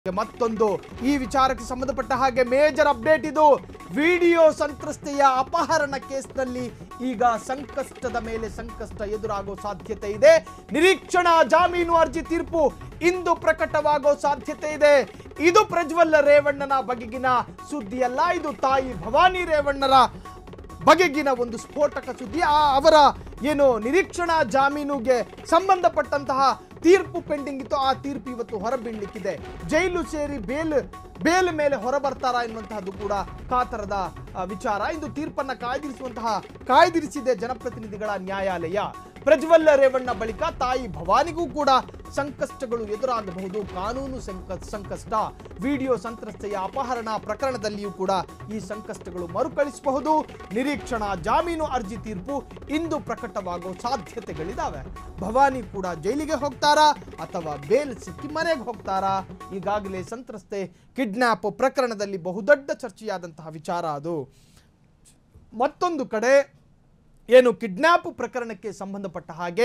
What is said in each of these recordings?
ಮತ್ತೊಂದು ಈ ವಿಚಾರಕ್ಕೆ ಸಂಬಂಧಪಟ್ಟ ಹಾಗೆ ಮೇಜರ್ ಅಪ್ಡೇಟ್ ಇದು ವಿಡಿಯೋ ಸಂತ್ರಸ್ತೆಯ ಅಪಹರಣ ಕೇಸ್ನಲ್ಲಿ ಈಗ ಸಂಕಷ್ಟದ ಮೇಲೆ ಸಂಕಷ್ಟ ಎದುರಾಗೋ ಸಾಧ್ಯತೆ ಇದೆ. ನಿರೀಕ್ಷಣಾ ಜಾಮೀನು ಅರ್ಜಿ ತೀರ್ಪು ಇಂದು ಪ್ರಕಟವಾಗೋ ಸಾಧ್ಯತೆ ಇದೆ. ಇದು ಪ್ರಜ್ವಲ್ ರೇವಣ್ಣನ ಬಗೆಗಿನ ಸುದ್ದಿಯಲ್ಲ, ಇದು ತಾಯಿ ಭವಾನಿ ರೇವಣ್ಣರ ಬಗೆಗಿನ ಒಂದು ಸ್ಫೋಟಕ ಸುದ್ದಿ. ಅವರ ಏನು ನಿರೀಕ್ಷಣಾ ಜಾಮೀನುಗೆ ಸಂಬಂಧಪಟ್ಟಂತಹ ತೀರ್ಪು ಪೆಂಡಿಂಗ್ ಇತ್ತು, ಆ ತೀರ್ಪು ಇವತ್ತು ಹೊರಬೀಳಲಿಕ್ಕಿದೆ. ಜೈಲು ಸೇರಿ ಬೇಲ್ ಮೇಲೆ ಹೊರಬರ್ತಾರಾ ಎನ್ನುವಂತಹದ್ದು ಕೂಡ ಕಾತರದ ವಿಚಾರ. ಇಂದು ತೀರ್ಪನ್ನ ಕಾಯ್ದಿರಿಸಿದೆ ಜನಪ್ರತಿನಿಧಿಗಳ ನ್ಯಾಯಾಲಯ. ಪ್ರಜ್ವಲ್ ರೇವಣ್ಣ ಬಳಿಕ ತಾಯಿ ಭವಾನಿಗೂ ಕೂಡ ಸಂಕಷ್ಟಗಳು ಎದುರಾಗಬಹುದು. ಕಾನೂನು ಸಂಕಷ್ಟ, ವಿಡಿಯೋ ಸಂತ್ರಸ್ತೆಯ ಅಪಹರಣ ಪ್ರಕರಣದಲ್ಲಿಯೂ ಕೂಡ ಈ ಸಂಕಷ್ಟಗಳು ಮರುಕಳಿಸಬಹುದು. ನಿರೀಕ್ಷಣಾ ಜಾಮೀನು ಅರ್ಜಿ ತೀರ್ಪು ಇಂದು ಪ್ರಕಟವಾಗೋ ಸಾಧ್ಯತೆಗಳಿದಾವೆ. ಭವಾನಿ ಕೂಡ ಜೈಲಿಗೆ ಹೋಗ್ತಾರಾ ಅಥವಾ ಬೇಲ್ ಸಿಕ್ಕಿ ಮನೆಗೆ ಹೋಗ್ತಾರಾ? ಈಗಾಗಲೇ ಸಂತ್ರಸ್ತೆ ಕಿಡ್ನಾಪ್ ಪ್ರಕರಣದಲ್ಲಿ ಬಹುದೊಡ್ಡ ಚರ್ಚೆಯಾದಂತಹ ವಿಚಾರ ಅದು. ಮತ್ತೊಂದು ಕಡೆ ಏನು ಕಿಡ್ನಾಪ್ ಪ್ರಕರಣಕ್ಕೆ ಸಂಬಂಧಪಟ್ಟ ಹಾಗೆ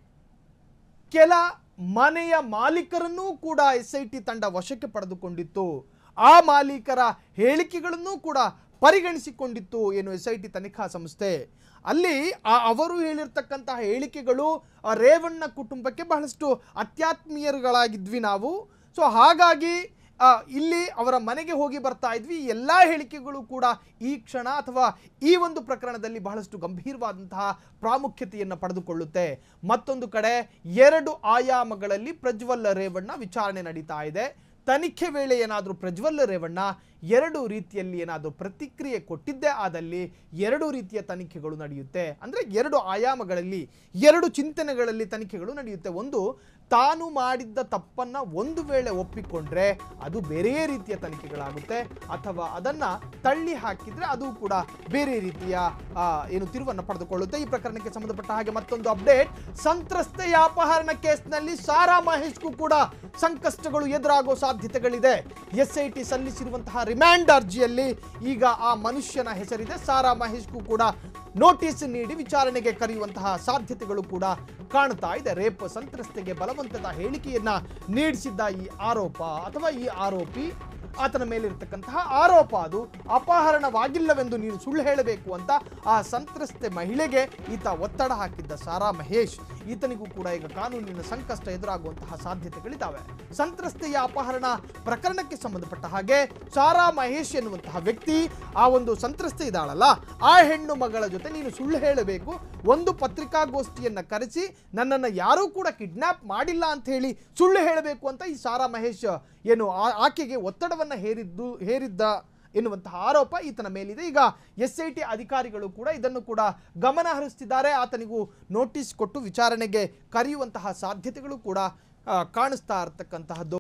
ಕೆಲ ಮನೆಯ ಮಾಲೀಕರನ್ನೂ ಕೂಡ SIT ತಂಡ ವಶಕ್ಕೆ ಪಡೆದುಕೊಂಡಿತ್ತು. ಆ ಮಾಲೀಕರ ಹೇಳಿಕೆಗಳನ್ನು ಕೂಡ ಪರಿಗಣಿಸಿಕೊಂಡಿತ್ತು ಏನು SIT ತನಿಖಾ ಸಂಸ್ಥೆ. ಅಲ್ಲಿ ಅವರು ಹೇಳಿರ್ತಕ್ಕಂತಹ ಹೇಳಿಕೆಗಳು ರೇವಣ್ಣ ಕುಟುಂಬಕ್ಕೆ ಬಹಳಷ್ಟು ಅತ್ಯಾತ್ಮೀಯರುಗಳಾಗಿದ್ವಿ ನಾವು. ಸೊ ಹಾಗಾಗಿ ಇಲ್ಲಿ ಅವರ ಮನೆಗೆ ಹೋಗಿ ಬರ್ತಾ ಇದ್ವಿ. ಎಲ್ಲ ಹೇಳಿಕೆಗಳು ಕೂಡ ಈ ಕ್ಷಣ ಅಥವಾ ಈ ಒಂದು ಪ್ರಕರಣದಲ್ಲಿ ಬಹಳಷ್ಟು ಗಂಭೀರವಾದಂತಹ ಪ್ರಾಮುಖ್ಯತೆಯನ್ನು ಪಡೆದುಕೊಳ್ಳುತ್ತೆ. ಮತ್ತೊಂದು ಕಡೆ 2 ಆಯಾಮಗಳಲ್ಲಿ ಪ್ರಜ್ವಲ್ ರೇವಣ್ಣ ವಿಚಾರಣೆ ನಡೀತಾ ಇದೆ. ತನಿಖೆ ವೇಳೆ ಏನಾದರೂ ಪ್ರಜ್ವಲ್ ರೇವಣ್ಣ 2 ರೀತಿಯಲ್ಲಿ ಏನಾದರೂ ಪ್ರತಿಕ್ರಿಯೆ ಕೊಟ್ಟಿದ್ದೇ ಆದಲ್ಲಿ 2 ರೀತಿಯ ತನಿಖೆಗಳು ನಡೆಯುತ್ತೆ. ಅಂದರೆ 2 ಆಯಾಮಗಳಲ್ಲಿ 2 ಚಿಂತನೆಗಳಲ್ಲಿ ತನಿಖೆಗಳು ನಡೆಯುತ್ತೆ. ಒಂದು, ತಾನು ಮಾಡಿದ್ದ ತಪ್ಪನ್ನು ಒಂದು ವೇಳೆ ಒಪ್ಪಿಕೊಂಡ್ರೆ ಅದು ಬೇರೆ ರೀತಿಯ ತನಿಖೆಗಳಾಗುತ್ತೆ, ಅಥವಾ ಅದನ್ನು ತಳ್ಳಿ ಹಾಕಿದರೆ ಅದು ಕೂಡ ಬೇರೆ ರೀತಿಯ ಏನು ತಿರುವನ್ನು ಪಡೆದುಕೊಳ್ಳುತ್ತೆ. ಈ ಪ್ರಕರಣಕ್ಕೆ ಸಂಬಂಧಪಟ್ಟ ಹಾಗೆ ಮತ್ತೊಂದು ಅಪ್ಡೇಟ್, ಸಂತ್ರಸ್ತೆಯ ಅಪಹರಣ ಕೇಸ್ನಲ್ಲಿ ಸಾರಾ ಮಹೇಶ್ಗೂ ಕೂಡ ಸಂಕಷ್ಟಗಳು ಎದುರಾಗೋ ಸಾಧ್ಯತೆಗಳಿದೆ. SIT ಸಲ್ಲಿಸಿರುವಂತಹ ರಿಮ್ಯಾಂಡ್ ಅರ್ಜಿಯಲ್ಲಿ ಈಗ ಆ ಮನುಷ್ಯನ ಹೆಸರಿದೆ. ಸಾರಾ ಮಹೇಶ್ಗೂ ಕೂಡ ನೋಟಿಸ್ ನೀಡಿ ವಿಚಾರಣೆಗೆ ಕರೆಯುವಂತಹ ಸಾಧ್ಯತೆಗಳು ಕೂಡ ಕಾಣ್ತಾ ಇದೆ. ರೇಪ್ ಸಂತ್ರಸ್ತೆಗೆ ಬಲವಂತದ ಹೇಳಿಕೆಯನ್ನ ನೀಡಿಸಿದ್ದ ಈ ಆರೋಪ ಅಥವಾ ಈ ಆರೋಪಿ, ಆತನ ಮೇಲಿರತಕ್ಕಂತಹ ಆರೋಪ ಅದು ಅಪಹರಣವಾಗಿಲ್ಲವೆಂದು ನೀನು ಸುಳ್ಳು ಹೇಳಬೇಕು ಅಂತ ಆ ಸಂತ್ರಸ್ತೆ ಮಹಿಳೆಗೆ ಈತ ಒತ್ತಡ ಹಾಕಿದ್ದ ಸಾರಾ ಮಹೇಶ್. ಈತನಿಗೂ ಕೂಡ ಈಗ ಕಾನೂನಿನ ಸಂಕಷ್ಟ ಎದುರಾಗುವಂತಹ ಸಾಧ್ಯತೆಗಳಿದ್ದಾವೆ. ಸಂತ್ರಸ್ತೆಯ ಅಪಹರಣ ಪ್ರಕರಣಕ್ಕೆ ಸಂಬಂಧಪಟ್ಟ ಹಾಗೆ ಸಾರಾ ಮಹೇಶ್ ಎನ್ನುವಂತಹ ವ್ಯಕ್ತಿ ಆ ಒಂದು ಸಂತ್ರಸ್ತೆ ಇದ್ದಾಳಲ್ಲ, ಆ ಹೆಣ್ಣು ಮಗಳ ಜೊತೆ ನೀನು ಸುಳ್ಳು ಹೇಳಬೇಕು, ಒಂದು ಪತ್ರಿಕಾಗೋಷ್ಠಿಯನ್ನ ಕರೆಸಿ ನನ್ನನ್ನು ಯಾರೂ ಕೂಡ ಕಿಡ್ನಾಪ್ ಮಾಡಿಲ್ಲ ಅಂತ ಹೇಳಿ ಸುಳ್ಳು ಹೇಳಬೇಕು ಅಂತ ಈ ಸಾರಾ ಮಹೇಶ್ ಏನು ಆಕೆಗೆ ಒತ್ತಡವನ್ನು ಹೇರಿದ್ದ ಎನ್ನುವಂತಹ ಆರೋಪ ಈತನ ಮೇಲಿದೆ. ಈಗ SIT ಅಧಿಕಾರಿಗಳು ಕೂಡ ಇದನ್ನು ಕೂಡ ಗಮನ ಹರಿಸ್ತಿದ್ದಾರೆ. ಆತನಿಗೂ ನೋಟಿಸ್ ಕೊಟ್ಟು ವಿಚಾರಣೆಗೆ ಕರೆಯುವಂತಹ ಸಾಧ್ಯತೆಗಳು ಕೂಡ ಕಾಣಿಸ್ತಾ ಇರತಕ್ಕಂತಹದ್ದು.